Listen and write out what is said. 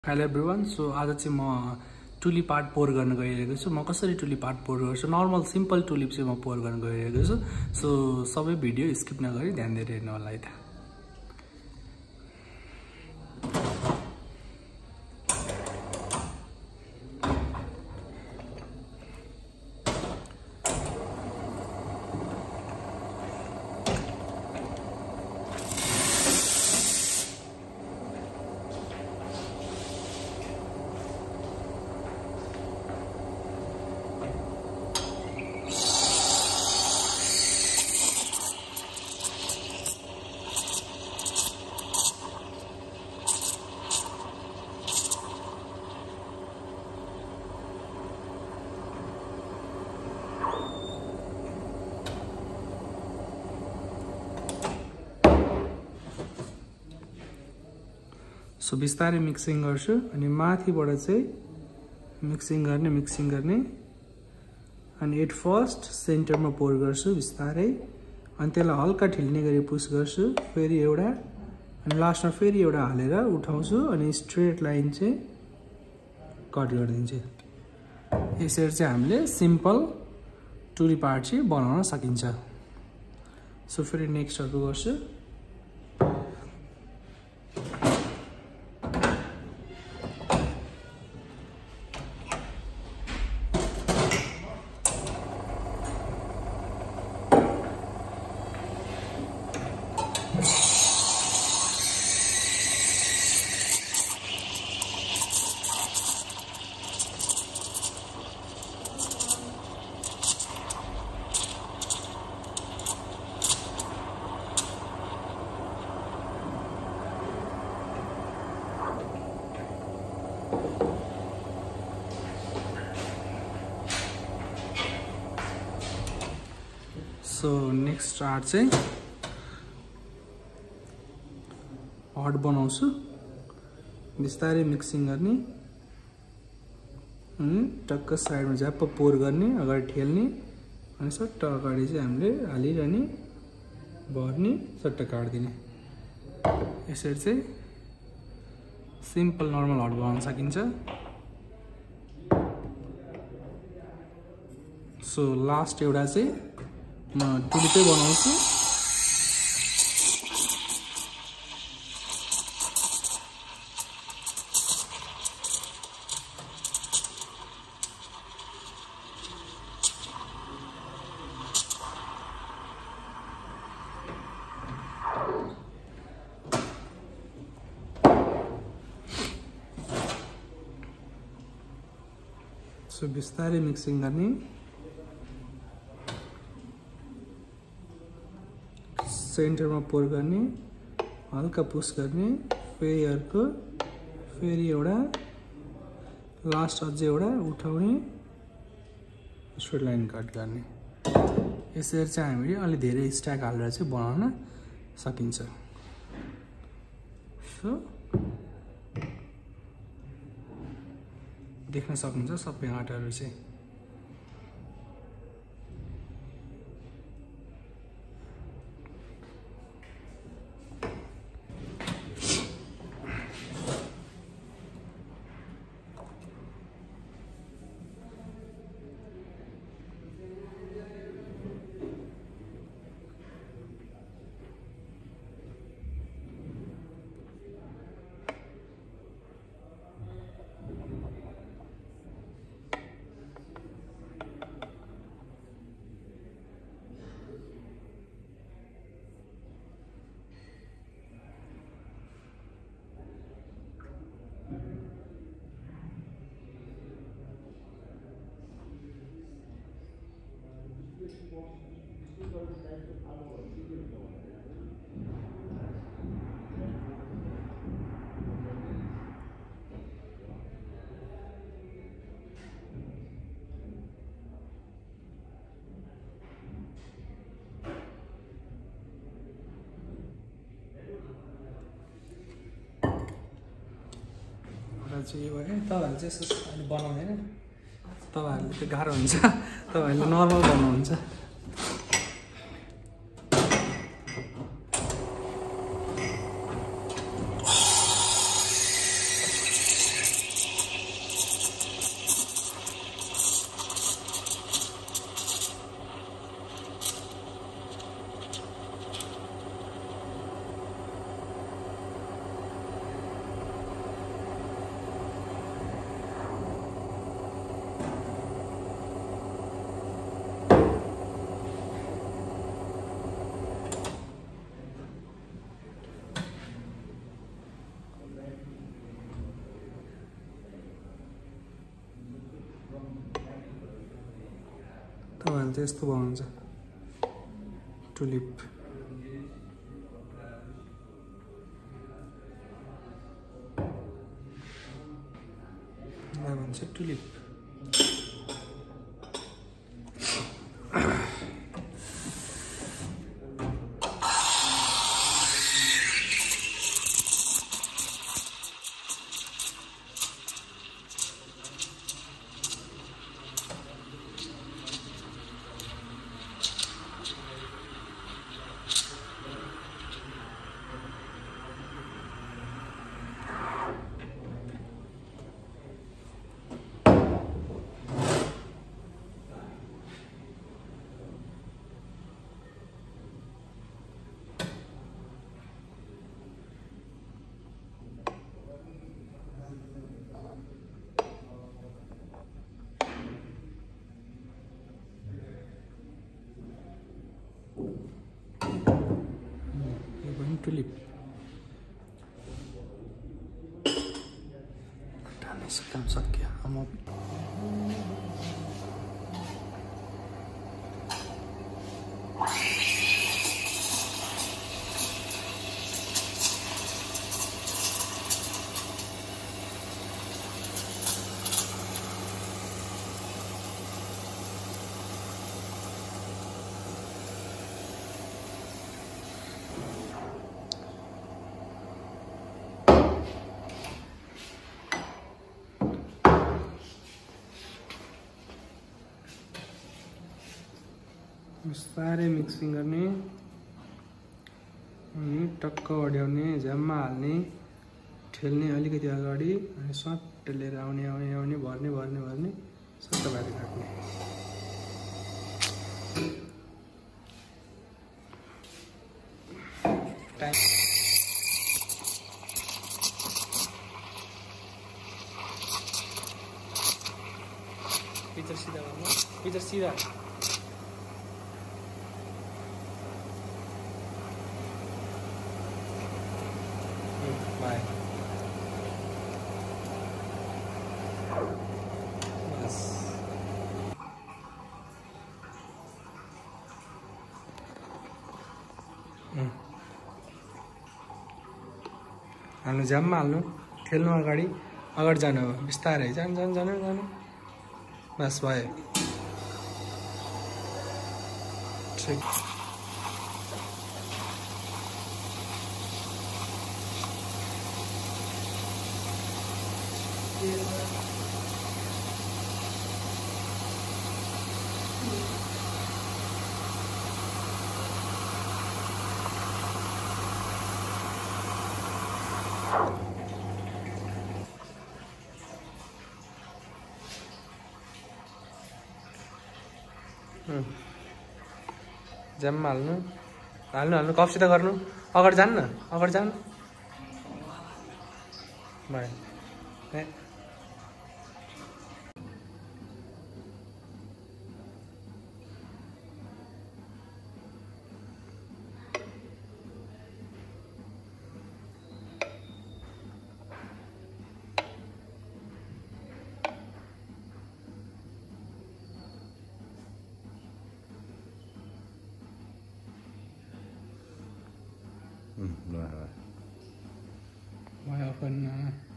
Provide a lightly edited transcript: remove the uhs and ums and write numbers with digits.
Hello everyone. So आज चाहिँ म टुलिप आर्ट पोर गर्न गइरहेको छु। म कसरी टुलिप आर्ट पोर गर्छु, नर्मल सिम्पल टुलिप चाहिँ म पोर गर्न गइरहेको छु। सो सबै भिडियो स्किप नगरी ध्यान दिएर हेर्नु होला है त। सो बिस्तारै मिक्सिङ गर्छु अनि माथिबाट चाहिँ मिक्सिङ गर्ने अनि एट फर्स्ट सेन्टरमा पोर गर्छु बिस्तारै, अनि त्यसलाई हल्का ठिल्ने गरी पुस गर्छु, फेरि एउटा अनि लास्टमा फेरि एउटा हालेर उठाउँछु अनि स्ट्रेट लाइन चाहिँ कट गरिदिन्छु। यसरी चाहिँ हामीले सिम्पल टुलिप आर्ट चाहिँ बनाउन सकिन्छ। सो फेरि नेक्स्टहरु गर्छु। सो नेक्स्ट आर्ट चाहिँ हट बनाउँछु, बिस्तारै मिक्सिङ गर्ने अनि टक्क साइडमा झ्याप्प पोर गर्ने, अगाडि ठेल्ने अनि सट्ट अगाडि चाहिँ हामीले हालिरहने, भर्ने, सट्ट काट्दिने। यसरी चाहिँ सिम्पल नर्मल हट बनाउन सकिन्छ। सो लास्ट एउटा चाहिँ म टुलिपै बनाउँछु। सो बिस्तारै मिक्सिङ गर्ने, सेन्टरमा पोर गर्ने, हल्का पुस गर्ने, फेरि अर्को, फेरि एउटा, लास्ट अझै एउटा उठाउने, स्ट्रेट लाइन कट गर्ने। यसरी चाहिँ हामीले अलि धेरै स्ट्याक हालेर चाहिँ बनाउन सकिन्छ। सो देख्न सक्नुहुन्छ सबै आर्टहरू चाहिँ। चाहिँ यो है, तपाईँहरूले चाहिँ यस्तो अहिले बनाउँदैन, तपाईँहरूले त्यो गाह्रो हुन्छ, तपाईँहरूले नर्मल बनाउनुहुन्छ। तपाईँहरूले चाहिँ यस्तो बनाउँछ टुलिप। भन्छ टुलिप। टुलिप काम सक्यो। बिस्तारै मिक्सिङ गर्ने अनि टक्क अड्याउने, झ्याममा हाल्ने, ठेल्ने अलिकति अगाडि अनि सट्ट लिएर आउने भर्ने सट्ट भएर काट्ने। पिक्चर सीधा गर्नु, पिक्चर सीधा। Bye. Yes. हाल्नु, झ्याममा हाल्नु, ठेल्नु अगाडि जानु, बिस्तारै जानु बस भयो। ठिक। झ्याममा हाल्नु, कपसित गर्नु, अगाडि जानु न, भयो। Rồi. Ngoài phần